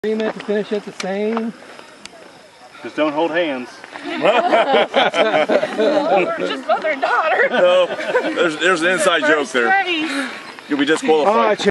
Agreement to finish it the same. Just don't hold hands. We're just mother and daughter. No, there's an inside joke there. You'll be disqualified.